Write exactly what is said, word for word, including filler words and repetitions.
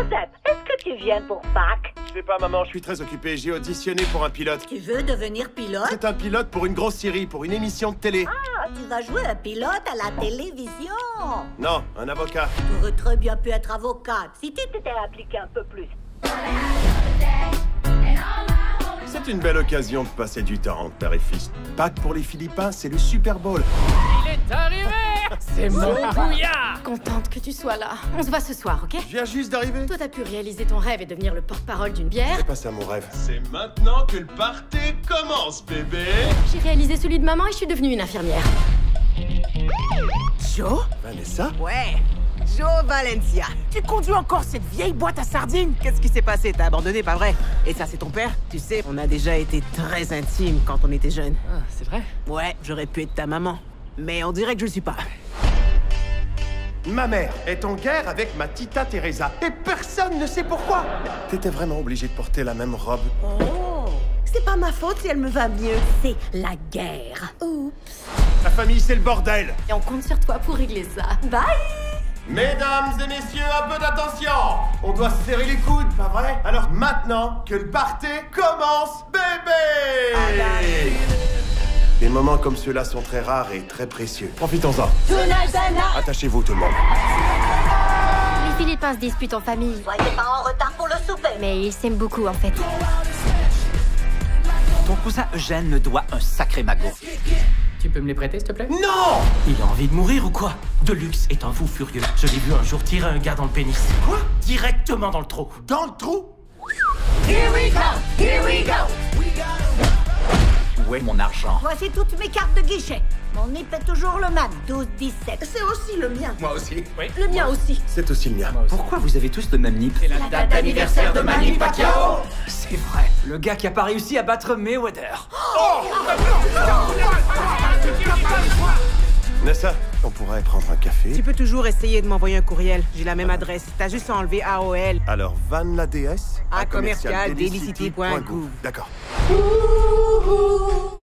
Joseph, est-ce que tu viens pour Pâques? Je sais pas, maman, je suis très occupé. J'ai auditionné pour un pilote. Tu veux devenir pilote? C'est un pilote pour une grosse série, pour une émission de télé. Ah, tu vas jouer un pilote à la télévision. Non, un avocat. Tu aurais très bien pu être avocate si tu t'étais impliqué un peu plus. C'est une belle occasion de passer du temps entre père et fils. Pâques pour les Philippins, c'est le Super Bowl. Il est arrivé. C'est mon bouillard. Contente que tu sois là. On se voit ce soir, ok? Je viens juste d'arriver. Toi, t'as pu réaliser ton rêve et devenir le porte-parole d'une bière. C'est pas ça mon rêve. C'est maintenant que le party commence, bébé. J'ai réalisé celui de maman et je suis devenue une infirmière. Joe? Vanessa? Ouais, Joe Valencia. Tu conduis encore cette vieille boîte à sardines? Qu'est-ce qui s'est passé? T'as abandonné, pas vrai? Et ça, c'est ton père? Tu sais, on a déjà été très intimes quand on était jeunes. Ah, c'est vrai? Ouais, j'aurais pu être ta maman. Mais on dirait que je le suis pas. Ma mère est en guerre avec ma tita Teresa. Et personne ne sait pourquoi. T'étais vraiment obligé de porter la même robe. Oh, c'est pas ma faute si elle me va mieux. C'est la guerre. Oups. Ta famille, c'est le bordel. Et on compte sur toi pour régler ça. Bye! Mesdames et messieurs, un peu d'attention. On doit se serrer les coudes, pas vrai? Alors maintenant que le party commence, bébé! Des moments comme ceux-là sont très rares et très précieux. Profitons-en. Attachez-vous tout le monde. Les Philippins se disputent en famille. Soyez pas en retard pour le souper. Mais ils s'aiment beaucoup, en fait. Ton cousin Eugène me doit un sacré magot. Tu peux me les prêter, s'il te plaît? Non! Il a envie de mourir ou quoi? Deluxe est un fou furieux. Je l'ai vu un jour tirer un gars dans le pénis. Quoi? Directement dans le trou. Dans le trou? Où est mon argent? Voici toutes mes cartes de guichet. Mon I P est toujours le même, douze dix-sept. C'est aussi le mien. Moi aussi. Oui. Le mien aussi. C'est aussi le mien. Pourquoi vous avez tous le même nip? C'est la date d'anniversaire de Manny Pacquiao. C'est vrai. Le gars qui a pas réussi à battre Mayweather. Nessa, on pourrait prendre un café. Tu peux toujours essayer de m'envoyer un courriel. J'ai la même adresse. T'as juste à enlever A O L. Alors, Van la déesse À commercial delicity point gouv. D'accord.